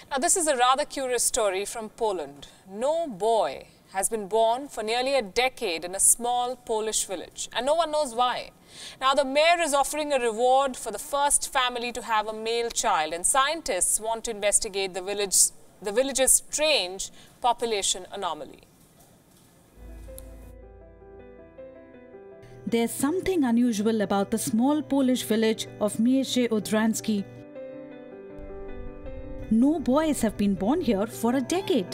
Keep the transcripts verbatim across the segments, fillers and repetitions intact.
Now, this is a rather curious story from Poland. No boy has been born for nearly a decade in a small Polish village, and no one knows why. Now, the mayor is offering a reward for the first family to have a male child, and scientists want to investigate the village, the village's strange population anomaly. There's something unusual about the small Polish village of Miecze Odrzańskie. No boys have been born here for a decade.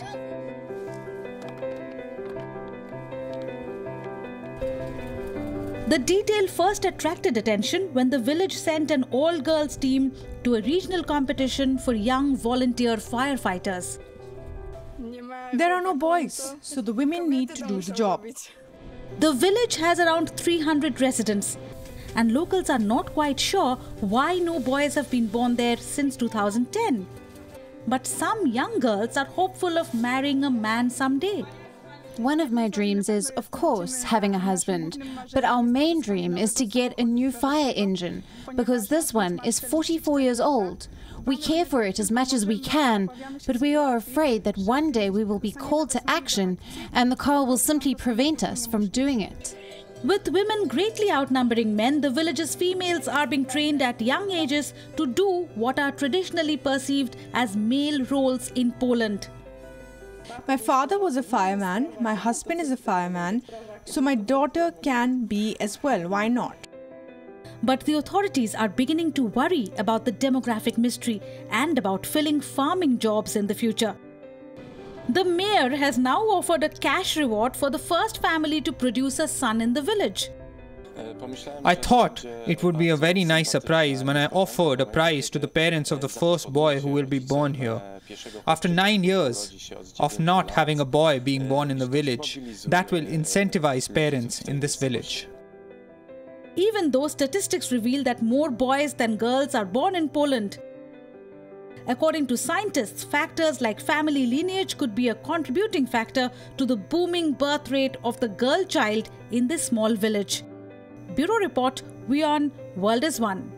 The detail first attracted attention when the village sent an all-girls team to a regional competition for young volunteer firefighters. There are no boys, so the women need to do the job. The village has around three hundred residents, and locals are not quite sure why no boys have been born there since two thousand ten. But some young girls are hopeful of marrying a man someday. One of my dreams is, of course, having a husband, but our main dream is to get a new fire engine, because this one is forty-four years old. We care for it as much as we can, but we are afraid that one day we will be called to action and the car will simply prevent us from doing it. With women greatly outnumbering men, the village's females are being trained at young ages to do what are traditionally perceived as male roles in Poland. My father was a fireman, my husband is a fireman, so my daughter can be as well. Why not? But the authorities are beginning to worry about the demographic mystery and about filling farming jobs in the future. The mayor has now offered a cash reward for the first family to produce a son in the village. I thought it would be a very nice surprise when I offered a prize to the parents of the first boy who will be born here. After nine years of not having a boy being born in the village, that will incentivize parents in this village. Even though statistics reveal that more boys than girls are born in Poland, according to scientists, factors like family lineage could be a contributing factor to the booming birth rate of the girl child in this small village. Bureau Report, Wion, World is One.